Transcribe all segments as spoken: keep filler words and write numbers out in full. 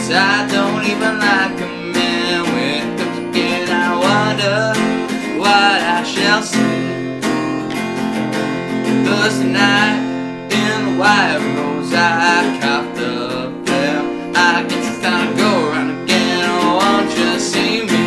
'cause I don't even like a man. When it comes again, I wonder what I shall see. Thursday night in the White Rose, I coughed the phlegm. I guess it's time to go around again. Oh, won't you see me?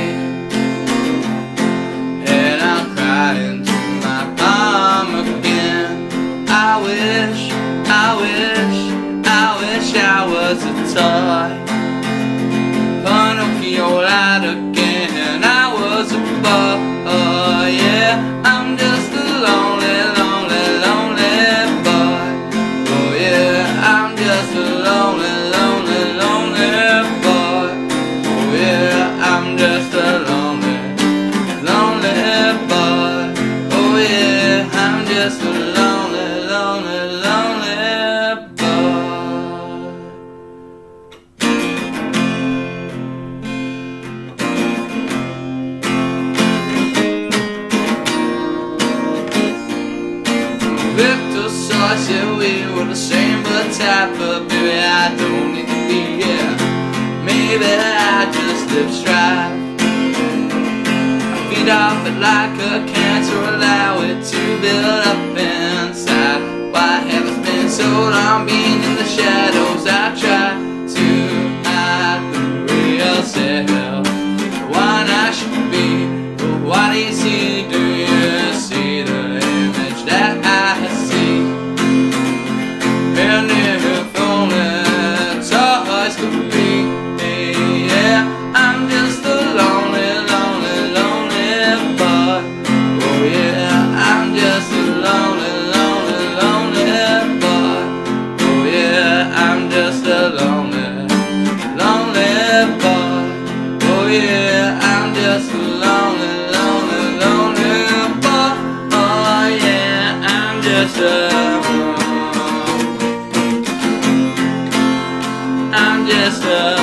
And I'm crying to my palma again. I wish, I wish, I wish I was a toy. Pinnochio lied again. I was a boy. Oh yeah, I'm just a lonely, lonely, lonely boy. Oh yeah, I'm just a lonely, lonely, lonely boy. Oh yeah, I'm just a lonely, lonely boy. Oh yeah, I'm just a lonely, lonely, lonely boy. Viktor Tsoi said we were the same but type, but baby I don't need to be here. Maybe I just live strife. I feed off it like a cancer, allow it to build up inside. Why have it been so long being in the shadows? I try to hide the real self, the one I should be. But what do you see? Do you see the image that I see? And if only toys could be, yeah, I'm just a lonely, lonely, lonely boy. Oh yeah, I'm just a lonely, lonely, lonely boy. Oh yeah, I'm just a lonely, lonely boy. Oh yeah, I'm just a lonely, lonely, lonely boy. Oh yeah, I'm just a I'm just a